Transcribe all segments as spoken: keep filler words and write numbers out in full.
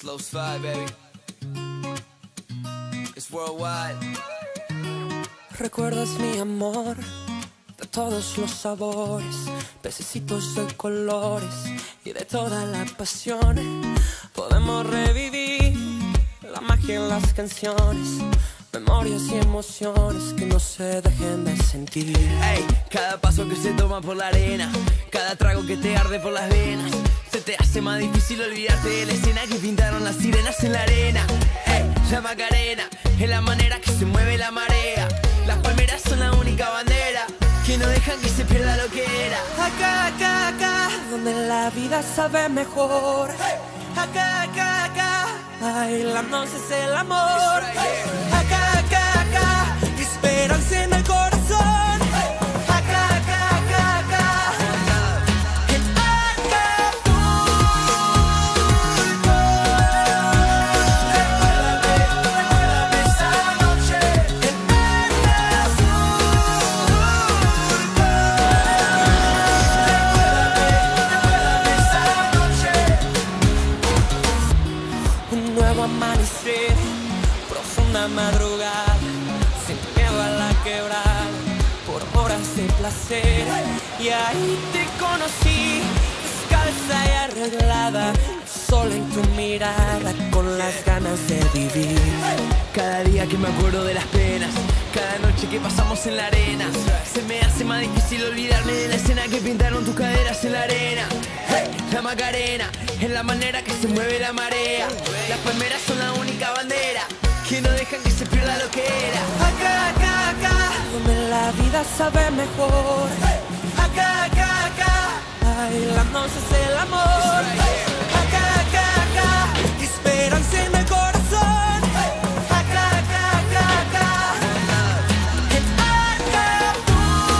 Flow Slide, baby. It's worldwide. Recuerdas mi amor de todos los sabores, pececitos de colores y de toda la pasión. Podemos revivir la magia en las canciones, memorias y emociones que no se dejen de sentir. Ey, cada paso que se toma por la arena, cada trago que te arde por las venas, se te hace más difícil olvidarte de la escena que pintaron las sirenas en la arena. Ey, la Macarena es la manera que se mueve la marea. Las palmeras son la única bandera que no dejan que se pierda lo que era. Acá, acá, acá, donde la vida sabe mejor. Acá, acá, acá, bailándonos es el amor. Acá, acá, acá, esperanza en el corazón. Acá, acá, acá, acá, en Acapulco. Recuérdame, recuérdame esa noche en Acapulco. Recuérdame, recuérdame esa noche. Un nuevo amanecer, profunda madrugada, sin miedo a la quebrada, por horas de placer. Y ahí te conocí, descalza y arreglada, sola en tu mirada, con las ganas de vivir. Cada día que me acuerdo de las penas, cada noche que pasamos en la arena, se me hace más difícil olvidarme de la escena que pintaron tus caderas en la arena. Hey, la Macarena es la manera que se mueve la marea. Las palmeras son la única bandera que no dejan que se pierda lo que era. Acá, acá, acá, donde la vida sabe mejor. Acá, acá, acá, bailándonos es el amor. Acá, acá, acá, esperanza en el corazón. Acá, acá, acá, acá, en Acapulco.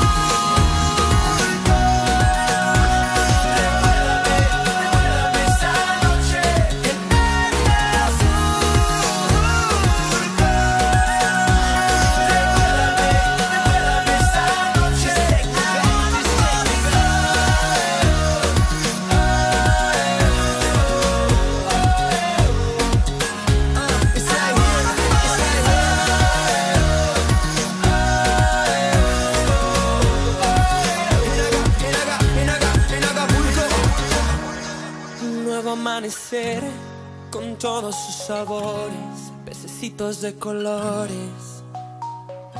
Recuérdame, recuérdame esa noche en Acapulco. Recuérdame, recuérdame esa noche en Un nuevo amanecer con todos sus sabores, pececitos de colores.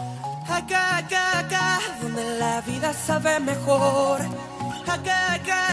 Acá, acá, acá, donde la vida sabe mejor. Acá, acá.